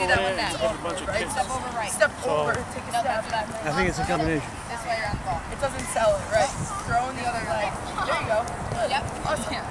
that one next. Right? Step over right. Step over. Take a step. I think it's a combination. This way you're on the ball. It doesn't sell it, right? Throw in the other leg. There you go. Good. Yep. Awesome.